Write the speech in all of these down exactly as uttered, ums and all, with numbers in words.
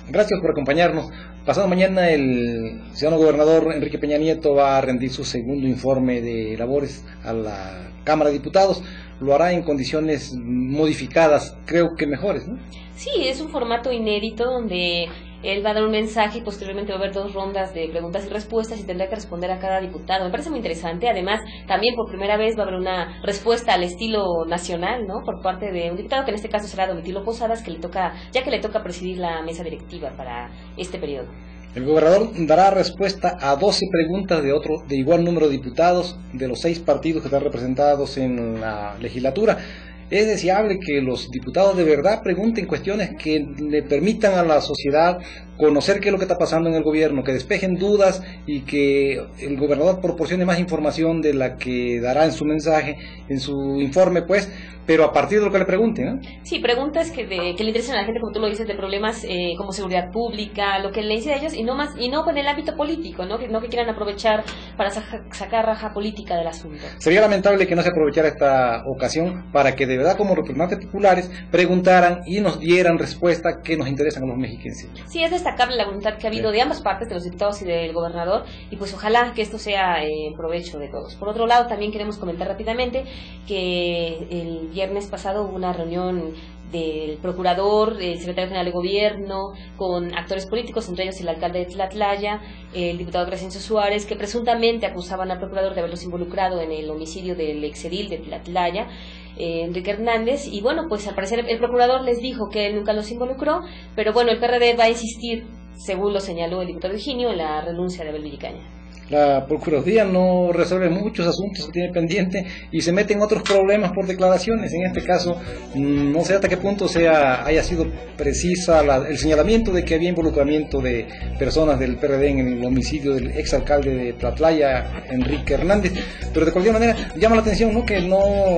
Gracias por acompañarnos. Pasado mañana el ciudadano gobernador Enrique Peña Nieto va a rendir su segundo informe de labores a la Cámara de Diputados. Lo hará en condiciones modificadas, creo que mejores, ¿no? Sí, es un formato inédito donde él va a dar un mensaje y posteriormente va a haber dos rondas de preguntas y respuestas y tendrá que responder a cada diputado. Me parece muy interesante. Además, también por primera vez va a haber una respuesta al estilo nacional, ¿no? Por parte de un diputado, que en este caso será Domitilo Posadas, que le toca, ya que le toca presidir la mesa directiva para este periodo. El gobernador dará respuesta a doce preguntas de otro de igual número de diputados de los seis partidos que están representados en la legislatura. Es deseable que los diputados de verdad pregunten cuestiones que le permitan a la sociedad conocer qué es lo que está pasando en el gobierno, que despejen dudas y que el gobernador proporcione más información de la que dará en su mensaje, en su informe, pues, pero a partir de lo que le pregunten, ¿no? Sí, preguntas que, de, que le interesen a la gente, como tú lo dices, de problemas eh, como seguridad pública, lo que le dice a ellos, y no más y no con el ámbito político, ¿no? Que no que quieran aprovechar para saca, sacar raja política del asunto. Sería lamentable que no se aprovechara esta ocasión para que de verdad como representantes populares preguntaran y nos dieran respuesta que nos interesan a los mexiquenses. Sí, es destacable la voluntad que ha habido sí. de ambas partes, de los diputados y del gobernador, y pues ojalá que esto sea en provecho de todos. Por otro lado, también queremos comentar rápidamente que el viernes pasado hubo una reunión del procurador, el secretario general de gobierno, con actores políticos, entre ellos el alcalde de Tlatlaya, el diputado Crescencio Suárez, que presuntamente acusaban al procurador de haberlos involucrado en el homicidio del exedil de Tlatlaya, eh, Enrique Hernández, y bueno, pues al parecer el procurador les dijo que él nunca los involucró, pero bueno, el P R D va a insistir, según lo señaló el diputado Higinio, en la renuncia de Abel Villicaña. La Procuraduría no resuelve muchos asuntos que tiene pendiente y se mete en otros problemas por declaraciones. En este caso, no sé hasta qué punto sea haya sido precisa la, el señalamiento de que había involucramiento de personas del P R D en el homicidio del exalcalde de Tlatlaya, Enrique Hernández, pero de cualquier manera llama la atención, ¿no? Que no,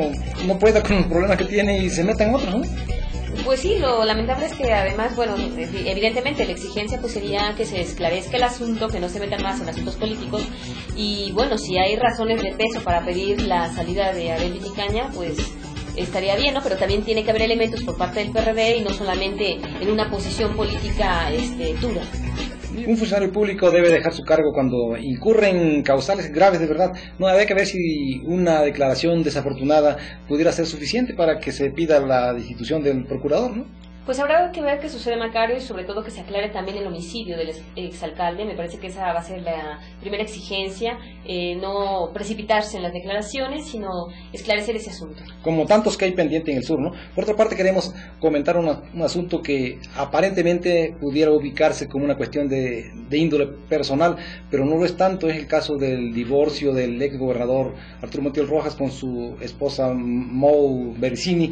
no pueda con los problemas que tiene y se meta en otros, ¿no? Pues sí, lo lamentable es que además, bueno, evidentemente la exigencia pues sería que se esclarezca el asunto, que no se metan más en asuntos políticos y bueno, si hay razones de peso para pedir la salida de Abel Villicaña, pues estaría bien, ¿no? Pero también tiene que haber elementos por parte del P R D y no solamente en una posición política este, dura. Un funcionario público debe dejar su cargo cuando incurren causales graves de verdad. No habría que ver si una declaración desafortunada pudiera ser suficiente para que se pida la destitución del procurador, ¿no? Pues habrá que ver qué sucede, Macario, y sobre todo que se aclare también el homicidio del exalcalde. Me parece que esa va a ser la primera exigencia, eh, no precipitarse en las declaraciones, sino esclarecer ese asunto. Como tantos que hay pendiente en el sur, ¿no? Por otra parte, queremos comentar una, un asunto que aparentemente pudiera ubicarse como una cuestión de, de índole personal, pero no lo es tanto. Es el caso del divorcio del ex gobernador Arturo Montiel Rojas con su esposa Mau Bersini,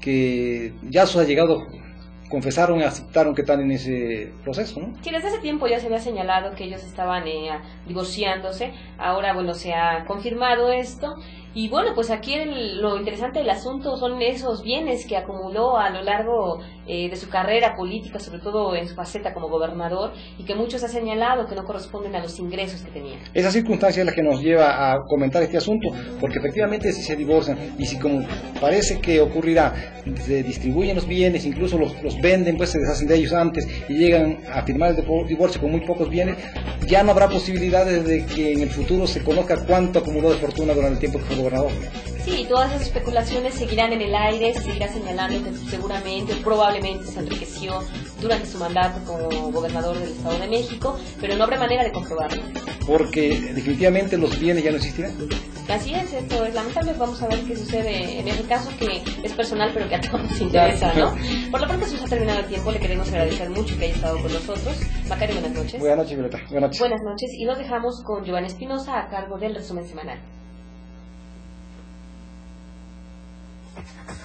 que ya sus allegados confesaron y aceptaron que están en ese proceso, ¿no? Sí, desde hace tiempo ya se había señalado que ellos estaban eh, divorciándose. Ahora, bueno, se ha confirmado esto. Y bueno, pues aquí el, lo interesante del asunto son esos bienes que acumuló a lo largo eh, de su carrera política, sobre todo en su faceta como gobernador, y que muchos han señalado que no corresponden a los ingresos que tenía. Esa circunstancia es la que nos lleva a comentar este asunto, porque efectivamente si se divorcian, y si como parece que ocurrirá, se distribuyen los bienes, incluso los, los venden, pues se deshacen de ellos antes, y llegan a firmar el divorcio con muy pocos bienes, ya no habrá posibilidades de que en el futuro se conozca cuánto acumuló de fortuna durante el tiempo que fue gobernador. Sí, todas esas especulaciones seguirán en el aire, se seguirá señalando que seguramente, probablemente se enriqueció durante su mandato como gobernador del Estado de México, pero no habrá manera de comprobarlo. Porque definitivamente los bienes ya no existirán. Así es, esto es lamentable. Vamos a ver qué sucede en ese caso, que es personal, pero que a todos nos interesa, ¿no? Por lo pronto, se nos ha terminado el tiempo. Le queremos agradecer mucho que haya estado con nosotros. Macario, buenas noches. Buenas noches, Violeta. Buenas noches. Buenas noches. Y nos dejamos con Giovanni Espinosa a cargo del resumen semanal.